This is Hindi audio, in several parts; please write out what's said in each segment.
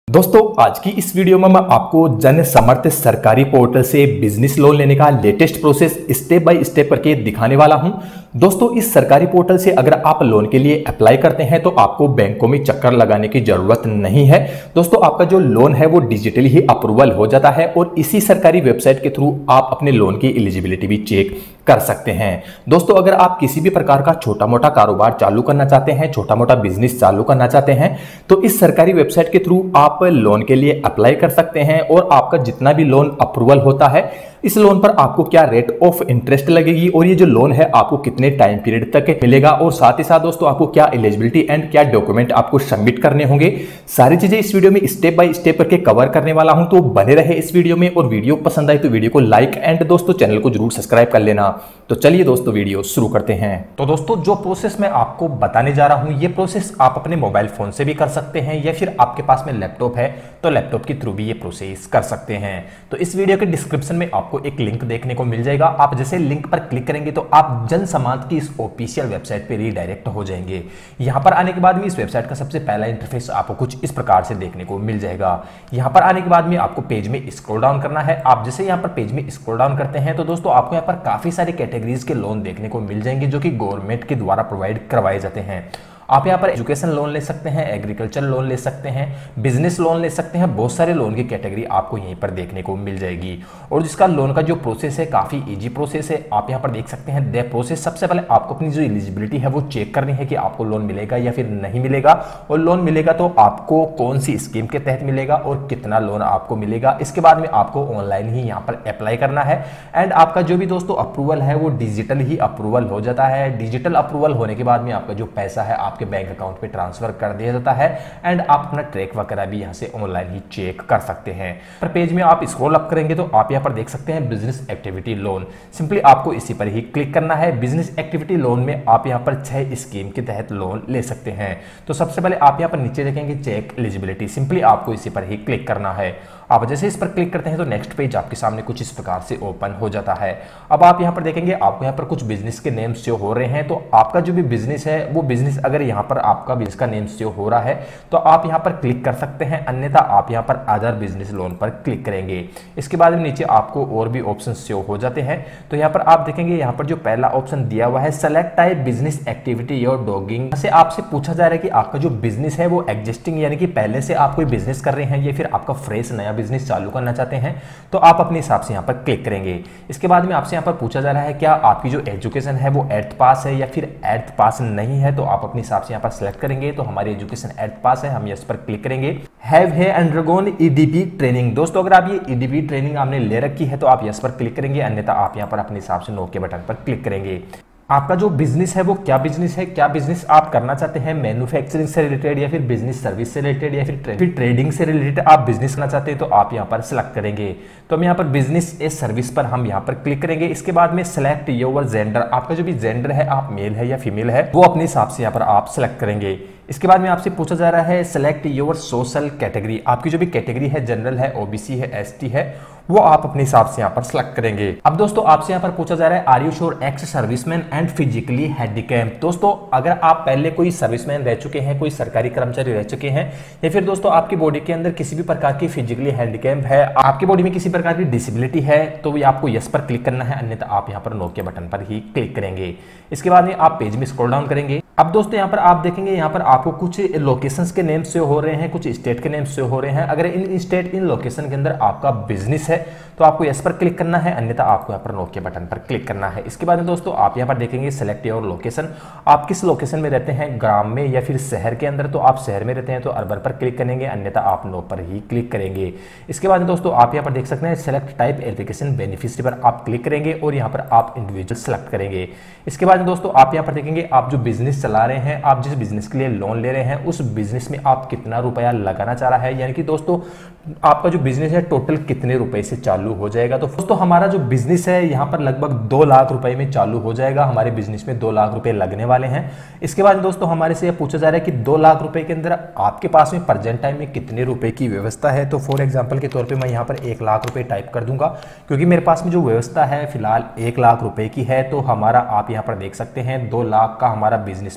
दोस्तों आज की इस वीडियो में मैं आपको जन समर्थ सरकारी पोर्टल से बिजनेस लोन लेने का latest process step by step करके दिखाने वाला हूं। दोस्तों इस सरकारी पोर्टल से अगर आप लोन के लिए अप्लाई करते हैं तो आपको बैंकों में चक्कर लगाने की जरूरत नहीं है। दोस्तों आपका जो लोन है वो डिजिटली ही अप्रूवल हो जाता है और इसी सरकारी वेबसाइट के थ्रू आप अपने लोन की एलिजिबिलिटी भी चेक कर सकते हैं। दोस्तों अगर आप किसी भी प्रकार का छोटा मोटा कारोबार चालू करना चाहते हैं, छोटा मोटा बिजनेस चालू करना चाहते हैं तो इस सरकारी वेबसाइट के थ्रू आप लोन के लिए अप्लाई कर सकते हैं और आपका जितना भी लोन अप्रूवल होता है इस लोन पर आपको क्या रेट ऑफ इंटरेस्ट लगेगी और ये जो लोन है आपको कितने टाइम पीरियड तक मिलेगा और साथ ही साथ दोस्तों आपको क्या एलिजिबिलिटी एंड क्या डॉक्यूमेंट आपको सबमिट करने होंगे, सारी चीजें इस वीडियो में स्टेप बाय स्टेप करके कवर करने वाला हूं। तो बने रहे इस वीडियो में और वीडियो पसंद आए तो वीडियो को लाइक एंड दोस्तों चैनल को जरूर सब्सक्राइब कर लेना। तो चलिए दोस्तों वीडियो शुरू करते हैं। तो दोस्तों जो प्रोसेस मैं आपको बताने जा रहा हूं ये प्रोसेस आप अपने मोबाइल फोन से भी कर सकते हैं या फिर आपके पास में लैपटॉप है तो लैपटॉप के थ्रू भी ये प्रोसेस कर सकते हैं। तो इस वीडियो के डिस्क्रिप्शन में आपको एक लिंक देखने को मिल जाएगा। आप जैसे लिंक पर क्लिक करेंगे तो आप जन समाज की इस ऑफिशियल वेबसाइट पे रीडायरेक्ट हो जाएंगे। यहां पर आने के बाद में इस वेबसाइट का सबसे पहला इंटरफेस आपको कुछ इस प्रकार से देखने को मिल जाएगा। यहां पर आने के बाद में आपको पेज में स्क्रॉल डाउन करना है। आप जैसे यहां पर पेज में स्क्रॉल डाउन करते हैं तो दोस्तों आपको यहां पर काफी सारे कैटेगरीज के लोन देखने को मिल जाएंगे जो कि गवर्नमेंट के द्वारा प्रोवाइड करवाए जाते हैं। आप यहाँ पर एजुकेशन लोन ले सकते हैं, एग्रीकल्चर लोन ले सकते हैं, बिजनेस लोन ले सकते हैं। बहुत सारे लोन की कैटेगरी आपको यहीं पर देखने को मिल जाएगी और जिसका लोन का जो प्रोसेस है काफी इजी प्रोसेस है। आप यहाँ पर देख सकते हैं द प्रोसेस। सबसे पहले आपको अपनी जो एलिजिबिलिटी है वो चेक करनी है कि आपको लोन मिलेगा या फिर नहीं मिलेगा और लोन मिलेगा तो आपको कौन सी स्कीम के तहत मिलेगा और कितना लोन आपको मिलेगा। इसके बाद में आपको ऑनलाइन ही यहाँ पर अप्लाई करना है एंड आपका जो भी दोस्तों अप्रूवल है वो डिजिटल ही अप्रूवल हो जाता है। डिजिटल अप्रूवल होने के बाद में आपका जो पैसा है आपके बैंक अकाउंट पे ट्रांसफर कर दिया जाता है एंड आप अपना ट्रैक वगैरह भी यहां से ऑनलाइन ही चेक कर सकते हैं। पर पेज में आप स्क्रॉल अप करेंगे तो आप यहां पर देख सकते हैं बिजनेस एक्टिविटी लोन। सिंपली आपको इसी पर ही क्लिक करना है। बिजनेस एक्टिविटी लोन में आप यहां पर 6 स्कीम के तहत लोन ले सकते हैं। तो सबसे पहले आप यहां पर नीचे देखेंगे चेक एलिजिबिलिटी। सिंपली आपको इसी पर ही क्लिक करना है। आप जैसे इस पर क्लिक करते हैं तो नेक्स्ट पेज आपके सामने कुछ इस प्रकार से ओपन हो जाता है। अब आप यहां पर देखेंगे आपको यहां पर कुछ बिजनेस के नेम्स शो हो रहे हैं। तो आपका जो भी बिजनेस है वो बिजनेस अगर यहां पर आपका बिजनेस का नेम शो हो रहा है तो आप यहां पर क्लिक कर सकते हैं, अन्यथा आप यहां पर अदर बिजनेस लोन पर क्लिक करेंगे। इसके बाद में नीचे आपको और भी ऑप्शन शो हो जाते हैं। तो यहां पर आप देखेंगे यहां पर जो पहला ऑप्शन दिया हुआ है select type business activity your डॉगिंग से आपसे पूछा जा रहा है कि आपका जो बिजनेस है वो एग्जिस्टिंग यानी कि पहले से आप कोई बिजनेस कर रहे हैं या फिर आपका फ्रेश नया बिजनेस चालू करना चाहते हैं तो आप अपने हिसाब से यहां पर क्लिक करेंगे। इसके बाद में आपसे यहां पर पूछा जा रहा है क्या आपकी जो एजुकेशन है वो 8th पास है या फिर 8th पास नहीं है तो आप अपने हिसाब से यहां पर सिलेक्ट करेंगे। तो हमारी एजुकेशन 8th पास है, हम यस पर क्लिक करेंगे। हैव है अंडरगोन ईडीपी ट्रेनिंग। दोस्तों अगर आप ये ईडीपी ट्रेनिंग आपने ले रखी है तो आप यस पर क्लिक करेंगे, अन्यथा आप यहां पर अपने हिसाब से नो के बटन पर क्लिक करेंगे। आपका जो बिजनेस है वो क्या बिजनेस है, क्या बिजनेस आप करना चाहते हैं, मैन्युफैक्चरिंग से रिलेटेड या फिर बिजनेस सर्विस से रिलेटेड या फिर ट्रेडिंग से रिलेटेड आप बिजनेस करना चाहते हैं तो आप यहां पर सिलेक्ट करेंगे। तो हम यहां पर बिजनेस ए सर्विस पर हम यहां पर क्लिक करेंगे। इसके बाद में सिलेक्ट योर जेंडर। आपका जो भी जेंडर है आप मेल है या फीमेल है वो अपने हिसाब से यहां पर आप सिलेक्ट करेंगे। इसके बाद में आपसे पूछा जा रहा है सिलेक्ट योर सोशल कैटेगरी। आपकी जो भी कैटेगरी है जनरल है, ओबीसी है, एसटी है, वो आप अपने हिसाब से यहां पर सिलेक्ट करेंगे। अब दोस्तों आपसे यहां पर पूछा जा रहा है are you sure ex serviceman and physically handicapped. दोस्तों अगर आप पहले कोई सर्विसमैन रह चुके हैं, कोई सरकारी कर्मचारी रह चुके हैं या फिर दोस्तों आपकी बॉडी के अंदर किसी भी प्रकार की फिजिकली हैंडिकैप है, आपकी बॉडी में किसी प्रकार की डिसेबिलिटी है तो ये आपको यस पर क्लिक करना है, अन्यथा आप यहां पर नो के बटन पर ही क्लिक करेंगे। इसके बाद में आप पेज में स्क्रॉल डाउन करेंगे। अब दोस्तों यहाँ पर आप देखेंगे यहाँ पर आपको कुछ लोकेशंस के नेम से हो रहे हैं, कुछ स्टेट के नेम से हो रहे हैं। अगर इन स्टेट इन लोकेशन के अंदर आपका बिजनेस है तो आपको यस पर क्लिक करना है, अन्यथा आपको यहाँ पर नो के बटन पर क्लिक करना है। इसके बाद में दोस्तों आप यहाँ पर देखेंगे सेलेक्ट योर लोकेशन। आप किस लोकेशन में रहते हैं, ग्राम में या फिर शहर के अंदर, तो आप शहर में रहते हैं तो अर्बन पर क्लिक करेंगे, अन्यथा आप नो पर ही क्लिक करेंगे। इसके बाद में दोस्तों आप यहाँ पर देख सकते हैं सेलेक्ट टाइप एप्लीकेशन बेनिफिशियरी पर आप क्लिक करेंगे और यहाँ पर आप इंडिविजुअल सेलेक्ट करेंगे। इसके बाद में दोस्तों आप यहाँ पर देखेंगे आप जो बिजनेस चला रहे हैं, आप जिस बिजनेस के लिए लोन ले रहे हैं उस बिजनेस में आप कितना रुपया लगाना चाह रहा है, यानी कि दोस्तों आपका जो बिजनेस है टोटल कितने रुपए से चालू हो जाएगा। तो दोस्तों हमारा जो बिजनेस है यहाँ पर लगभग 2 लाख रुपए में चालू हो जाएगा। हमारे बिजनेस में 2 लाख रुपए लगने वाले हैं। इसके बाद दोस्तों हमारे से यह पूछा जा रहा है कि 2 लाख रुपए के अंदर आपके पास में प्रेजेंट टाइम में कितने रुपए की व्यवस्था है। तो फॉर एग्जाम्पल के तौर पर मैं यहाँ पर 1 लाख रुपए टाइप कर दूंगा क्योंकि मेरे पास में जो व्यवस्था है फिलहाल 1 लाख रुपए की है। तो हमारा आप यहाँ पर देख सकते हैं 2 लाख का हमारा बिजनेस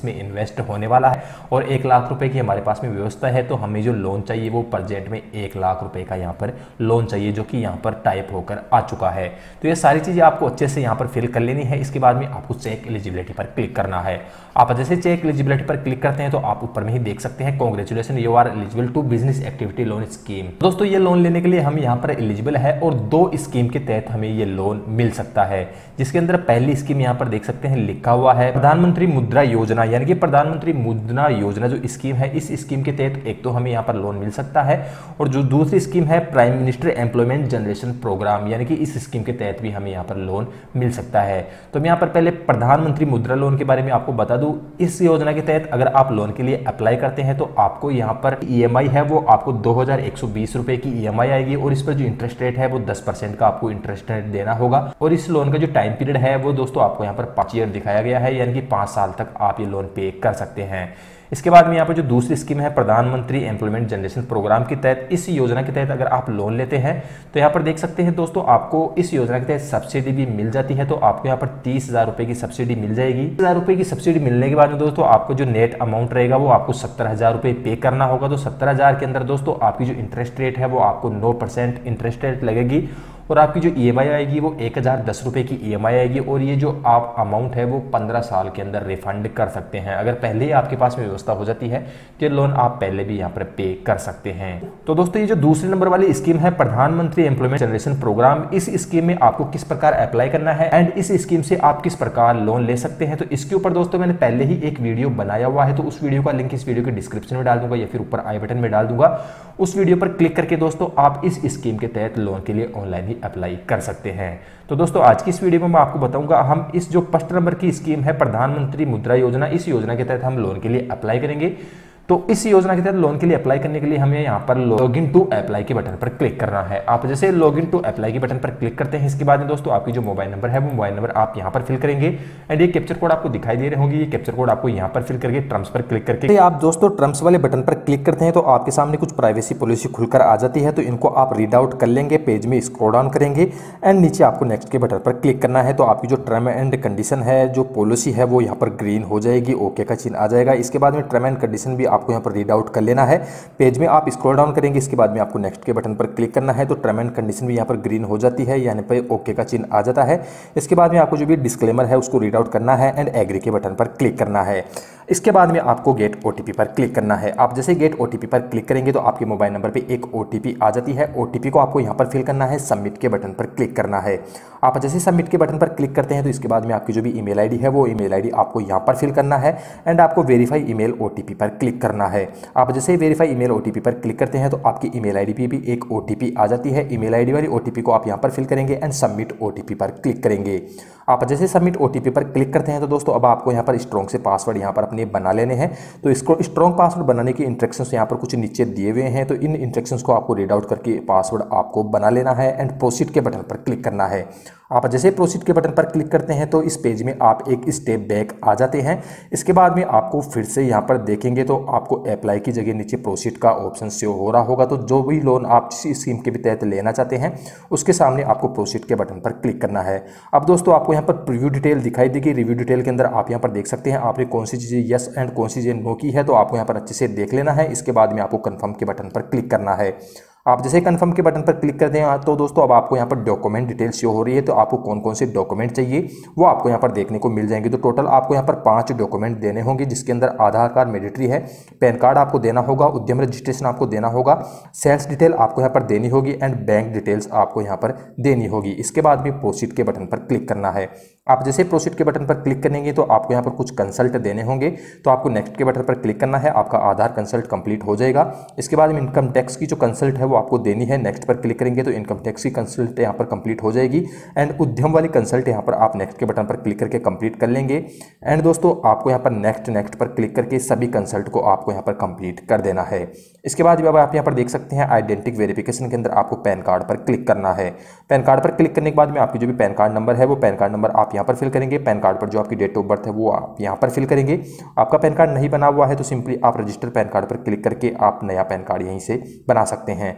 इसमें इन्वेस्ट होने वाला है और 1 लाख रुपए की हमारे पास में व्यवस्था है। तो हमें जो लोन चाहिए वो प्रेजेंट में 1 लाख रुपए का यहाँ पर लोन चाहिए, जो कि यहाँ पर टाइप होकर आ चुका है। तो ये सारी चीज़ें आपको अच्छे से यहाँ पर फिल कर लेनी है। इसके बाद में आपको चेक एलिजिबिलिटी पर क्लिक करना है। आप जैसे चेक एलिजिबिलिटी पर क्लिक करते हैं तो आप ऊपर में ही देख सकते हैं, congratulation you are eligible to business activity loan scheme. दोस्तों ये लोन लेने के लिए हम यहाँ पर एलिजिबल है और 2 स्कीम के तहत हमें ये लोन मिल सकता है, जिसके अंदर पहली स्कीम यहाँ पर देख सकते हैं लिखा हुआ है प्रधानमंत्री मुद्रा योजना, यानी कि प्रधानमंत्री मुद्रा योजना जो स्कीम है, इस स्कीम के तहत एक तो हमें यहाँ पर लोन मिल सकता है और जो दूसरी स्कीम है prime minister employment generation programme, यानी कि इस स्कीम के तहत भी हमें यहाँ पर लोन मिल सकता है। तो मैं यहाँ पर पहले प्रधानमंत्री मुद्रा लोन के बारे में आपको बता दूं। इस योजना के तहत अगर आप लोन के लिए अप्लाई करते हैं तो आपको यहाँ पर ईएमआई है वो आपको 2120 रुपए की ईएमआई आएगी और इस पर जो इंटरेस्ट रेट है वो 10% का आपको इंटरेस्ट रेट देना होगा। और इस लोन का जो टाइम पीरियड है वो दोस्तों आपको यहाँ पर 5 ईयर दिखाया गया है, यानी कि 5 साल तक आप ये लोन पे कर सकते हैं। इसके बाद में यहाँ पर जो दूसरी स्कीम है प्रधानमंत्री एम्प्लॉयमेंट जनरेशन प्रोग्राम के तहत, इस योजना के तहत अगर आप लोन लेते हैं तो यहाँ पर देख सकते हैं दोस्तों आपको इस योजना के तहत सब्सिडी भी मिल जाती है। तो आपको यहाँ पर 30,000 रुपए की सब्सिडी मिल जाएगी। 30,000 रुपए की सब्सिडी मिलने के बाद में दोस्तों आपको जो नेट अमाउंट रहेगा वो आपको 70,000 रुपए पे करना होगा। तो 70,000 के अंदर दोस्तों आपकी जो इंटरेस्ट रेट है वो आपको 9% इंटरेस्ट रेट लगेगी और आपकी जो ईएमआई आएगी वो 1,010 रुपए की ईएमआई आएगी और ये जो आप अमाउंट है वो 15 साल के अंदर रिफंड कर सकते हैं। अगर पहले ही आपके पास में व्यवस्था हो जाती है तो लोन आप पहले भी यहाँ पर पे कर सकते हैं। तो दोस्तों ये जो दूसरे नंबर वाली स्कीम है प्रधानमंत्री एम्प्लॉयमेंट जनरेशन प्रोग्राम, इस स्कीम में आपको किस प्रकार अप्लाई करना है एंड इस स्कीम से आप किस प्रकार लोन ले सकते हैं, तो इसके ऊपर दोस्तों मैंने पहले ही एक वीडियो बनाया हुआ है। तो उस वीडियो का लिंक इस वीडियो के डिस्क्रिप्शन में डाल दूंगा या फिर ऊपर आई बटन में डाल दूंगा। उस वीडियो पर क्लिक करके दोस्तों आप इस स्कीम के तहत लोन के लिए ऑनलाइन ही अप्लाई कर सकते हैं। तो दोस्तों आज की इस वीडियो में मैं आपको बताऊंगा हम इस जो फर्स्ट नंबर की स्कीम है प्रधानमंत्री मुद्रा योजना, इस योजना के तहत हम लोन के लिए अप्लाई करेंगे। तो इस योजना के तहत लोन के लिए अप्लाई करने के लिए हमें यहाँ पर लॉगिन टू अप्लाई के बटन पर क्लिक करना है। आप जैसे लॉगिन टू अप्लाई के बटन पर क्लिक करते हैं इसके बाद में दोस्तों आपकी जो मोबाइल नंबर है वो मोबाइल नंबर आप यहाँ पर फिल करेंगे एंड ये कैप्चर कोड आपको दिखाई दे रहे होंगे। ये कैप्चर कोड आपको यहाँ पर फिल करके टर्म्स पर क्लिक करके आप दोस्तों टर्म्स वाले बटन पर क्लिक करते हैं तो आपके सामने कुछ प्राइवेसी पॉलिसी खुलकर आ जाती है। तो इनको आप रीड आउट कर लेंगे, पेज में स्क्रॉल डाउन करेंगे एंड नीचे आपको नेक्स्ट के बटन पर क्लिक करना है। तो आपकी जो टर्म एंड कंडीशन है, जो पॉलिसी है वो यहाँ पर ग्रीन हो जाएगी, ओके का चिन्ह आ जाएगा। इसके बाद में टर्म एंड कंडीशन भी आपको यहाँ पर रीड आउट कर लेना है। पेज में आप स्क्रॉल डाउन करेंगे, इसके बाद में आपको नेक्स्ट के बटन पर क्लिक करना है। तो टर्म एंड कंडीशन भी यहाँ पर ग्रीन हो जाती है, यानी पर ओके का चिन्ह आ जाता है। इसके बाद में आपको जो भी डिस्क्लेमर है उसको रीड आउट करना है एंड एग्री के बटन पर क्लिक करना है। इसके बाद में आपको गेट ओटीपी पर क्लिक करना है। आप जैसे गेट ओटीपी पर क्लिक करेंगे तो आपके मोबाइल नंबर पे एक ओटीपी आ जाती है। ओटीपी को आपको यहाँ पर फिल करना है, सबमिट के बटन पर क्लिक करना है। आप जैसे सबमिट के बटन पर क्लिक करते हैं तो इसके बाद में आपकी जो भी ईमेल आईडी है वो ईमेल आईडी आपको यहाँ पर फिल करना है एंड आपको वेरीफाई ईमेल ओटीपी पर क्लिक करना है। आप जैसे वेरीफाई ईमेल ओटीपी पर क्लिक करते हैं तो आपकी ईमेल आईडी पे भी एक ओटीपी आ जाती है। ईमेल आईडी वाली ओटीपी को आप यहाँ पर फिल करेंगे एंड सबमिट ओटीपी पर क्लिक करेंगे। आप जैसे सबमिट ओटीपी पर क्लिक करते हैं तो दोस्तों अब आपको यहाँ पर स्ट्रॉन्ग से पासवर्ड यहाँ पर अपने बना लेने हैं। तो इसको स्ट्रॉन्ग पासवर्ड बनाने के इंस्ट्रक्शंस यहाँ पर कुछ नीचे दिए हुए हैं। तो इन इंस्ट्रक्शंस को आपको रीड आउट करके पासवर्ड आपको बना लेना है एंड प्रोसीड के बटन पर क्लिक करना है। आप जैसे प्रोसीड के बटन पर क्लिक करते हैं तो इस पेज में आप एक स्टेप बैक आ जाते हैं। इसके बाद में आपको फिर से यहाँ पर देखेंगे तो आपको अप्लाई की जगह नीचे प्रोसीड का ऑप्शन शो हो रहा होगा। तो जो भी लोन आप इस स्कीम के भी तहत लेना चाहते हैं उसके सामने आपको प्रोसीड के बटन पर क्लिक करना है। अब दोस्तों आपको यहाँ पर प्रीव्यू डिटेल दिखाई देगी। रिव्यू डिटेल के अंदर आप यहाँ पर देख सकते हैं आपने कौन सी चीज़ें यस एंड कौन सी चीज़ें नो की है। तो आपको यहाँ पर अच्छे से देख लेना है। इसके बाद में आपको कन्फर्म के बटन पर क्लिक करना है। आप जैसे कंफर्म के बटन पर क्लिक करते हैं तो दोस्तों अब आपको यहाँ पर डॉक्यूमेंट डिटेल्स शो हो रही है। तो आपको कौन कौन से डॉक्यूमेंट चाहिए वो आपको यहाँ पर देखने को मिल जाएंगे। तो टोटल आपको यहाँ पर 5 डॉक्यूमेंट देने होंगे, जिसके अंदर आधार कार्ड मैंडेटरी है, पैन कार्ड आपको देना होगा, उद्यम रजिस्ट्रेशन आपको देना होगा, सेल्स डिटेल आपको यहाँ पर देनी होगी एंड बैंक डिटेल्स आपको यहाँ पर देनी होगी। इसके बाद में प्रोसीड के बटन पर क्लिक करना है। आप जैसे प्रोसीड के बटन पर क्लिक करेंगे तो आपको यहाँ पर कुछ कंसल्ट देने होंगे। तो आपको नेक्स्ट के बटन पर क्लिक करना है। आपका आधार कंसल्ट कंप्लीट हो जाएगा। इसके बाद में इनकम टैक्स की जो कंसल्ट है वो आपको देनी है। नेक्स्ट पर क्लिक करेंगे तो इनकम टैक्स की कंसल्ट यहाँ पर कंप्लीट हो जाएगी एंड उद्यम वाली कंसल्ट यहाँ पर आप नेक्स्ट के बटन पर क्लिक करके कंप्लीट कर लेंगे। एंड दोस्तों आपको यहाँ पर नेक्स्ट पर क्लिक करके सभी कंसल्ट को आपको यहाँ पर कंप्लीट कर देना है। इसके बाद अब आप यहाँ पर देख सकते हैं आइडेंटिटी वेरिफिकेशन के अंदर आपको पैन कार्ड पर क्लिक करना है। पैन कार्ड पर क्लिक करने के बाद में आपकी जो भी पैन कार्ड नंबर है वो पैन कार्ड नंबर आप यहाँ पर फिल करेंगे। पैन कार्ड पर जो आपकी डेट ऑफ बर्थ है वो आप यहाँ पर फिल करेंगे। आपका पैन कार्ड नहीं बना हुआ है तो सिंपली आप रजिस्टर पैन कार्ड पर क्लिक करके आप नया पैन कार्ड यहीं से बना सकते हैं।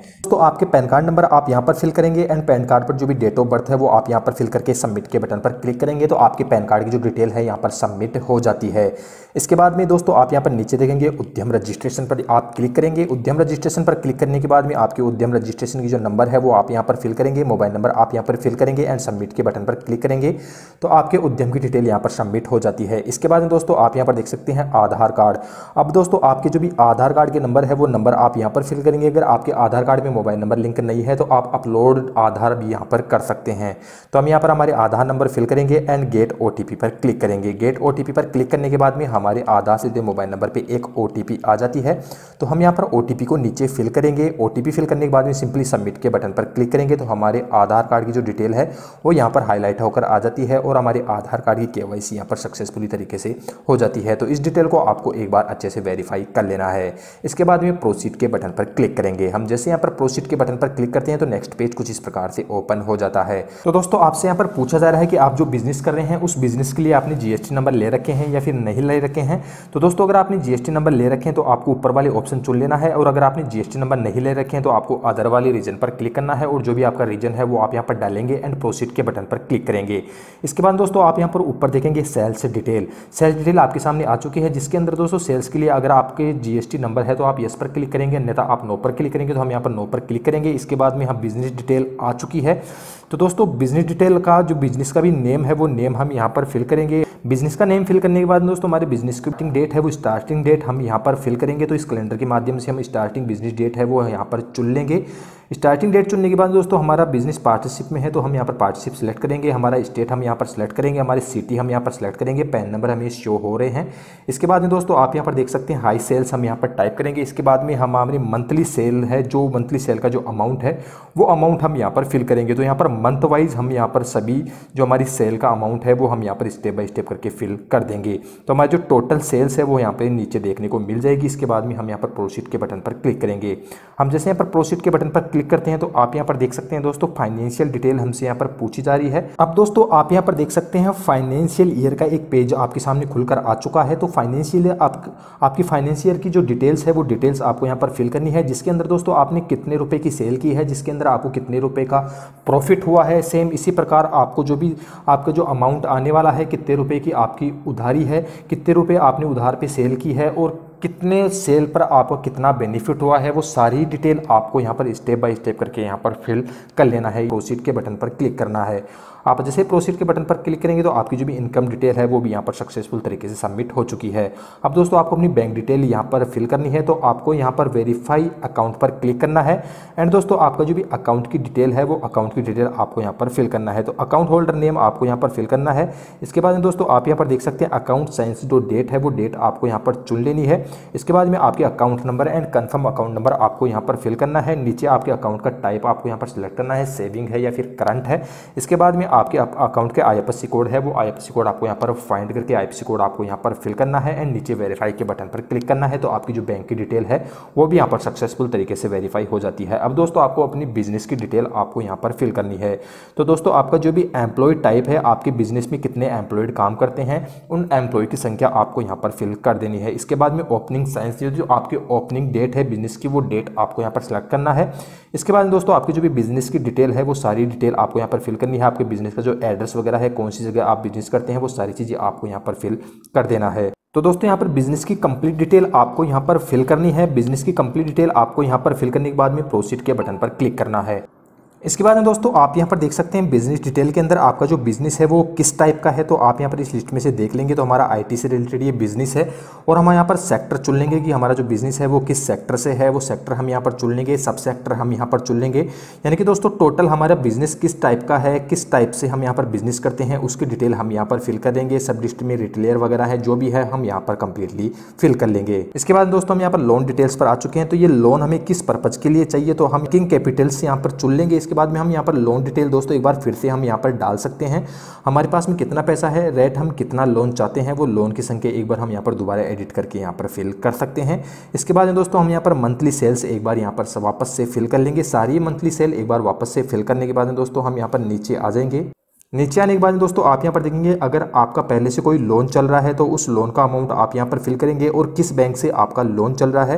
तो आपके पैन कार्ड नंबर आप यहाँ पर फिल करेंगे एंड पैन कार्ड पर जो भी डेट ऑफ बर्थ है वो आप यहाँ पर फिल करके सबमिट के बटन पर क्लिक करेंगे तो आपके पैन कार्ड की जो डिटेल है यहाँ पर सबमिट हो जाती है। इसके बाद में दोस्तों आप यहाँ पर नीचे देखेंगे उद्यम रजिस्ट्रेशन पर आप क्लिक करेंगे। उद्यम रजिस्ट्रेशन पर क्लिक करने के बाद में आपके उद्यम रजिस्ट्रेशन की जो नंबर है वो आप यहाँ पर फिल करेंगे, मोबाइल नंबर आप यहाँ पर फिल करेंगे एंड सबमिट के बटन पर क्लिक करेंगे तो आपके उद्यम की डिटेल यहाँ पर सबमिट हो जाती है। इसके बाद में दोस्तों आप यहाँ पर देख सकते हैं आधार कार्ड। अब दोस्तों आपके जो भी आधार कार्ड के नंबर है वो नंबर आप यहाँ पर फिल करेंगे। अगर आपके आधार कार्ड में मोबाइल नंबर लिंक नहीं है तो आप अपलोड आधार भी यहाँ पर कर सकते हैं। तो हम यहाँ पर हमारे आधार नंबर फिल करेंगे एंड गेट OTP पर क्लिक करेंगे। गेट OTP पर क्लिक करने के बाद में हमारे आधार से मोबाइल नंबर पे एक OTP आ जाती है तो हम यहाँ पर OTP को नीचे फिल करेंगे। OTP फिल करने के बाद में सिंपली सबमिट के बटन पर क्लिक करेंगे तो हमारे आधार कार्ड की जो डिटेल है वो यहाँ पर हाईलाइट होकर आ जाती है और हमारे आधार कार्ड की KYC यहाँ पर सक्सेसफुली तरीके से हो जाती है। तो इस डिटेल को आपको एक बार अच्छे से वेरीफाई कर लेना है। इसके बाद में प्रोसीड के बटन पर क्लिक करेंगे। हम जैसे यहाँ पर प्रोसीड के बटन पर क्लिक करते हैं तो नेक्स्ट पेज कुछ इस प्रकार से ओपन हो जाता है। तो दोस्तों आपसे यहाँ पर पूछा जा रहा है कि आप जो बिजनेस कर रहे हैं उस बिजनेस के लिए आपने GST नंबर ले रखे हैं या फिर नहीं ले रखे हैं। तो दोस्तों अगर आपने GST नंबर ले रखे हैं तो आपको ऊपर वाले ऑप्शन चुन लेना है और अगर आपने GST नंबर नहीं ले रखे हैं तो आपको अदर वाले रीजन पर क्लिक करना है और जो भी आपका रीजन है वो आप यहाँ पर डालेंगे एंड प्रोसीड के बटन पर क्लिक करेंगे। इसके बाद दोस्तों आप यहाँ पर ऊपर देखेंगे सेल्स डिटेल। सेल्स डिटेल आपके सामने आ चुकी है जिसके अंदर दोस्तों सेल्स के लिए अगर आपके GST नंबर है तो आप यस पर क्लिक करेंगे, अन्यथा आप नो पर क्लिक करेंगे। तो हम यहाँ पर नो पर क्लिक करेंगे। इसके बाद में हम बिजनेस डिटेल आ चुकी है। तो दोस्तों बिजनेस डिटेल का जो बिजनेस का भी नेम है वो नेम हम यहाँ पर फिल करेंगे। बिजनेस का नेम फिल करने के बाद दोस्तों हमारे बिजनेस की स्टार्टिंग डेट है वो स्टार्टिंग डेट हम यहाँ पर फिल करेंगे। तो इस कैलेंडर के माध्यम से हम स्टार्टिंग बिजनेस डेट है वो यहाँ पर चुन लेंगे। स्टार्टिंग डेट चुनने के बाद दोस्तों हमारा बिजनेस पार्टनरशिप में है तो हम यहाँ पर पार्टनरशिप सेलेक्ट करेंगे। हमारा स्टेट हम यहाँ पर सेलेक्ट करेंगे, हमारी सिटी हम यहाँ पर सेलेक्ट करेंगे, पैन नंबर हमें शो हो रहे हैं। इसके बाद में दोस्तों आप यहाँ पर देख सकते हैं हाई सेल्स हम यहाँ पर टाइप करेंगे। इसके बाद में हम हमारी मंथली सेल है, जो मंथली सेल का जो अमाउंट है वो अमाउंट हम यहाँ पर फिल करेंगे। तो यहाँ पर मंथ वाइज हम यहाँ पर सभी जो हमारी सेल का अमाउंट है वो हम यहाँ पर स्टेप बाय स्टेप करके फिल कर देंगे। तो हमारी जो टोटल सेल्स है वो यहाँ पर नीचे देखने को मिल जाएगी। इसके बाद में हम यहाँ पर प्रोसीड के बटन पर क्लिक करेंगे। हम जैसे यहाँ पर प्रोसीड के बटन पर क्लिक करते हैं तो आप यहाँ पर देख सकते हैं दोस्तों फाइनेंशियल डिटेल हमसे यहाँ पर पूछी जा रही है। अब दोस्तों आप यहाँ पर देख सकते हैं फाइनेंशियल ईयर का एक पेज आपके सामने खुलकर आ चुका है। तो फाइनेंशियल आपकी फाइनेंशियल की जो डिटेल्स है वो डिटेल्स आपको यहाँ पर फिल करनी है, जिसके अंदर दोस्तों आपने कितने रुपए की सेल की है, जिसके अंदर आपको कितने रुपए का प्रॉफिट हुआ है। सेम इसी प्रकार आपको जो भी आपका जो अमाउंट आने वाला है, कितने रुपए की आपकी उधारी है, कितने रुपए आपने उधार पे सेल की है और कितने सेल पर आपको कितना बेनिफिट हुआ है, वो सारी डिटेल आपको यहाँ पर स्टेप बाय स्टेप करके यहाँ पर फिल कर लेना है। प्रोसीड के बटन पर क्लिक करना है। आप जैसे प्रोसीड के बटन पर क्लिक करेंगे तो आपकी जो भी इनकम डिटेल है वो भी यहाँ पर सक्सेसफुल तरीके से सबमिट हो चुकी है। अब दोस्तों आपको अपनी बैंक डिटेल यहाँ पर फिल करनी है तो आपको यहाँ पर वेरीफाई अकाउंट पर क्लिक करना है एंड दोस्तों आपका जो भी अकाउंट की डिटेल है वो अकाउंट की डिटेल आपको यहाँ पर फिल करना है। तो अकाउंट होल्डर नेम आपको यहाँ पर फिल करना है। इसके बाद में दोस्तों आप यहाँ पर देख सकते हैं अकाउंट साइंस जो डेट है वो डेट आपको यहाँ पर चुन लेनी है। इसके बाद में आपके account number and confirm account number आपको यहाँ पर फिल करना है। नीचे आपके अकाउंट का टाइप आपको यहाँ पर सिलेक्ट करना है, सेविंग है या फिर करंट है। इसके बाद में आपके अकाउंट के IFSC कोड है वो IFSC कोड आपको यहाँ पर फाइंड करके IFSC कोड आपको यहाँ पर फिल करना है एंड नीचे वेरीफाई के बटन पर क्लिक करना है। तो आपकी जो बैंक की डिटेल है वो भी यहाँ पर सक्सेसफुल तरीके से वेरीफाई हो जाती है। अब दोस्तों आपको अपनी बिजनेस की डिटेल आपको यहाँ पर फिल करनी है। तो दोस्तों आपका जो भी एम्प्लॉय टाइप है, आपके बिजनेस में कितने एम्प्लॉयड काम करते हैं, उन एम्प्लॉय की संख्या आपको यहाँ पर फिल कर देनी है। इसके बाद में ओपनिंग साइंस जो आपकी ओपनिंग डेट है बिजनेस की वो डेट आपको यहाँ पर सिलेक्ट करना है। इसके बाद दोस्तों आपकी जो भी बिजनेस की डिटेल है वो सारी डिटेल आपको यहाँ पर फिल करनी है। आपके बिजनेस का जो एड्रेस वगैरह है, कौन सी जगह आप बिजनेस करते हैं, वो सारी चीज़ें आपको यहाँ पर फिल कर देना है। तो दोस्तों यहाँ पर बिजनेस की कंप्लीट डिटेल आपको यहाँ पर फिल करनी है। बिजनेस की कंप्लीट डिटेल आपको यहाँ पर फिल करने के बाद में प्रोसीड के बटन पर क्लिक करना है। इसके बाद में दोस्तों आप यहाँ पर देख सकते हैं बिजनेस डिटेल के अंदर आपका जो बिजनेस है वो किस टाइप का है। तो आप यहाँ पर इस लिस्ट में से देख लेंगे तो हमारा IT से रिलेटेड ये बिजनेस है और हम यहाँ पर सेक्टर चुन लेंगे कि हमारा जो बिजनेस है वो किस सेक्टर से है, वो सेक्टर हम यहाँ पर चुन लेंगे, सब सेक्टर हम यहाँ पर चुन लेंगे। यानी कि दोस्तों टोटल हमारा बिजनेस किस टाइप का है, किस टाइप से हम यहाँ पर बिजनेस करते हैं, उसकी डिटेल हम यहाँ पर फिल कर देंगे। सब लिस्ट में रिटेलर वगैरह है जो भी है हम यहाँ पर कंप्लीटली फिल कर लेंगे। इसके बाद दोस्तों हम यहाँ पर लोन डिटेल्स पर आ चुके हैं। तो ये लोन हमें किस पर्पज के लिए चाहिए, तो हम किंग कैपिटल्स यहाँ पर चुन लेंगे। इसके बाद में हम यहाँ पर लोन डिटेल दोस्तों एक बार फिर से हम यहाँ पर डाल सकते हैं। हमारे पास में कितना पैसा है, रेट हम कितना लोन चाहते हैं, वो लोन की संख्या एक बार हम यहाँ पर दोबारा एडिट करके यहाँ पर फिल कर सकते हैं। इसके बाद में दोस्तों हम यहाँ पर मंथली सेल्स एक बार यहाँ पर वापस से फिल कर लेंगे। सारी मंथली सेल एक बार वापस से फिल करने के बाद में दोस्तों हम यहाँ पर नीचे आ जाएंगे। नीचे आने के बाद दोस्तों आप यहाँ पर देखेंगे अगर आपका पहले से कोई लोन चल रहा है तो उस लोन का अमाउंट आप यहाँ पर फिल करेंगे और किस बैंक से आपका लोन चल रहा है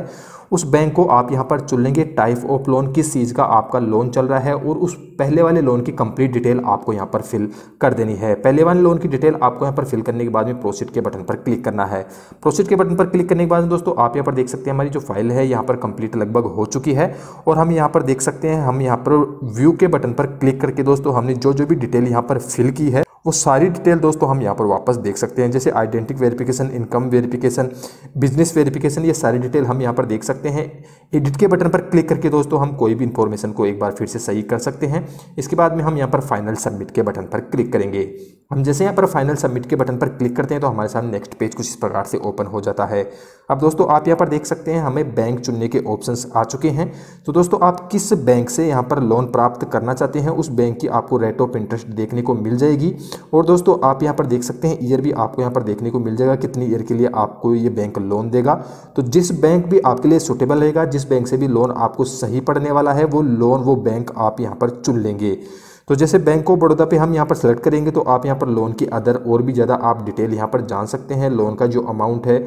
उस बैंक को आप यहाँ पर चुन लेंगे। टाइप ऑफ लोन, किस चीज़ का आपका लोन चल रहा है, और उस पहले वाले लोन की कंप्लीट डिटेल आपको यहाँ पर फिल कर देनी है। पहले वाले लोन की डिटेल आपको यहाँ पर फिल करने के बाद में प्रोसीड के बटन पर क्लिक करना है। प्रोसीड के बटन पर क्लिक करने के बाद दोस्तों आप यहाँ पर देख सकते हैं हमारी जो फाइल है यहाँ पर कंप्लीट लगभग हो चुकी है, और हम यहाँ पर देख सकते हैं, हम यहाँ पर व्यू के बटन पर क्लिक करके दोस्तों हमने जो जो भी डिटेल यहाँ पर फिल की है वो सारी डिटेल दोस्तों हम यहाँ पर वापस देख सकते हैं। जैसे identity verification, income verification, business verification, ये सारी डिटेल हम यहाँ पर देख सकते हैं। एडिट के बटन पर क्लिक करके दोस्तों हम कोई भी इंफॉर्मेशन को एक बार फिर से सही कर सकते हैं। इसके बाद में हम यहाँ पर फाइनल सबमिट के बटन पर क्लिक करेंगे। हम जैसे यहाँ पर फाइनल सबमिट के बटन पर क्लिक करते हैं तो हमारे सामने नेक्स्ट पेज कुछ इस प्रकार से ओपन हो जाता है। अब दोस्तों आप यहाँ पर देख सकते हैं हमें बैंक चुनने के ऑप्शंस आ चुके हैं। तो दोस्तों आप किस बैंक से यहाँ पर लोन प्राप्त करना चाहते हैं उस बैंक की आपको रेट ऑफ इंटरेस्ट देखने को मिल जाएगी, और दोस्तों आप यहाँ पर देख सकते हैं ईयर भी आपको यहाँ पर देखने को मिल जाएगा, कितनी ईयर के लिए आपको ये बैंक लोन देगा। तो जिस बैंक भी आपके लिए सुटेबल रहेगा, जिस बैंक से भी लोन आपको सही पड़ने वाला है, वो बैंक आप यहाँ पर चुन लेंगे। तो जैसे बैंक ऑफ बड़ौदा पे हम यहाँ पर सेलेक्ट करेंगे तो आप यहाँ पर लोन की अदर और भी ज़्यादा आप डिटेल यहाँ पर जान सकते हैं। लोन का जो अमाउंट है,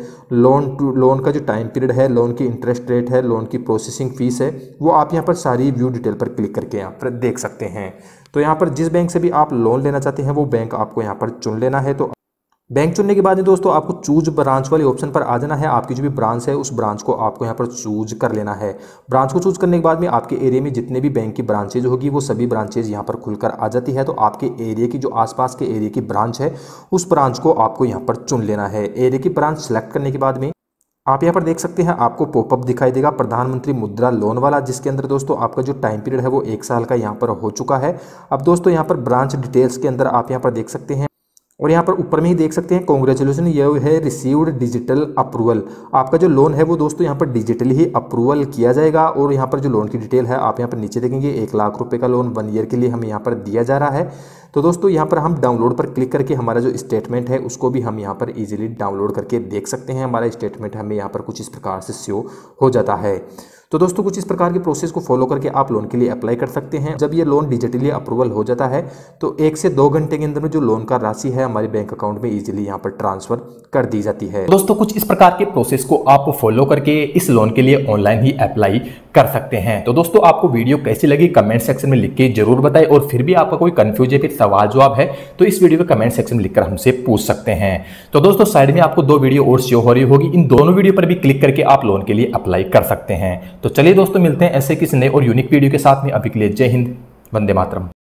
लोन का जो टाइम पीरियड है, लोन की इंटरेस्ट रेट है, लोन की प्रोसेसिंग फीस है, वो आप यहाँ पर सारी व्यू डिटेल पर क्लिक करके यहाँ पर देख सकते हैं। तो यहाँ पर जिस बैंक से भी आप लोन लेना चाहते हैं वो बैंक आपको यहाँ पर चुन लेना है। तो बैंक चुनने के बाद में दोस्तों आपको चूज ब्रांच वाले ऑप्शन पर आ जाना है। आपकी जो भी ब्रांच है उस ब्रांच को आपको यहाँ पर चूज कर लेना है। ब्रांच को चूज करने के बाद में आपके एरिया में जितने भी बैंक की ब्रांचेज होगी वो सभी ब्रांचेज यहाँ पर खुलकर आ जाती है। तो आपके एरिया की जो आसपास के एरिया की ब्रांच है उस ब्रांच को आपको यहाँ पर चुन लेना है। एरिया की ब्रांच सेलेक्ट करने के बाद में आप यहाँ पर देख सकते हैं आपको पॉपअप दिखाई देगा प्रधानमंत्री मुद्रा लोन वाला, जिसके अंदर दोस्तों आपका जो टाइम पीरियड है वो 1 साल का यहाँ पर हो चुका है। अब दोस्तों यहाँ पर ब्रांच डिटेल्स के अंदर आप यहाँ पर देख सकते हैं, और यहाँ पर ऊपर में ही देख सकते हैं कॉन्ग्रेचुलेसन, ये है रिसीव्ड डिजिटल अप्रूवल। आपका जो लोन है वो दोस्तों यहाँ पर डिजिटली ही अप्रूवल किया जाएगा। और यहाँ पर जो लोन की डिटेल है आप यहाँ पर नीचे देखेंगे 1 लाख रुपए का लोन 1 ईयर के लिए हमें यहाँ पर दिया जा रहा है। तो दोस्तों यहाँ पर हम डाउनलोड पर क्लिक करके हमारा जो स्टेटमेंट है उसको भी हम यहाँ पर इजीली डाउनलोड करके देख सकते हैं। हमारा स्टेटमेंट हमें यहाँ पर कुछ इस प्रकार से शो हो जाता है। तो दोस्तों कुछ इस प्रकार के प्रोसेस को फॉलो करके आप लोन के लिए अप्लाई कर सकते हैं। जब ये लोन डिजिटली अप्रूवल हो जाता है तो 1 से 2 घंटे के अंदर में जो लोन का राशि है हमारे बैंक अकाउंट में इजीली यहाँ पर ट्रांसफर कर दी जाती है। दोस्तों कुछ इस प्रकार के प्रोसेस को आप फॉलो करके इस लोन के लिए ऑनलाइन ही अप्लाई कर सकते हैं। तो दोस्तों आपको वीडियो कैसी लगी कमेंट सेक्शन में लिख के जरूर बताएं, और फिर भी आपका कोई कंफ्यूज है फिर सवाल जवाब है तो इस वीडियो के कमेंट सेक्शन में लिखकर हमसे पूछ सकते हैं। तो दोस्तों साइड में आपको 2 वीडियो और शो हो रही होगी, इन दोनों वीडियो पर भी क्लिक करके आप लोन के लिए अप्लाई कर सकते हैं। तो चलिए दोस्तों मिलते हैं ऐसे किसी नए और यूनिक वीडियो के साथ में। अभी के लिए जय हिंद, वंदे मातरम।